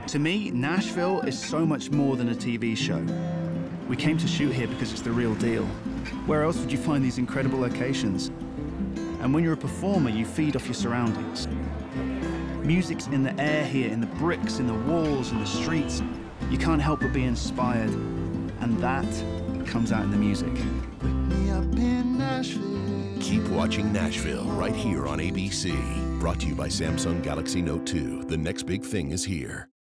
To me, Nashville is so much more than a TV show. We came to shoot here because it's the real deal. Where else would you find these incredible locations? And when you're a performer, you feed off your surroundings. Music's in the air here, in the bricks, in the walls, in the streets. You can't help but be inspired. And that comes out in the music. Keep watching Nashville right here on ABC. Brought to you by Samsung Galaxy Note 2. The next big thing is here.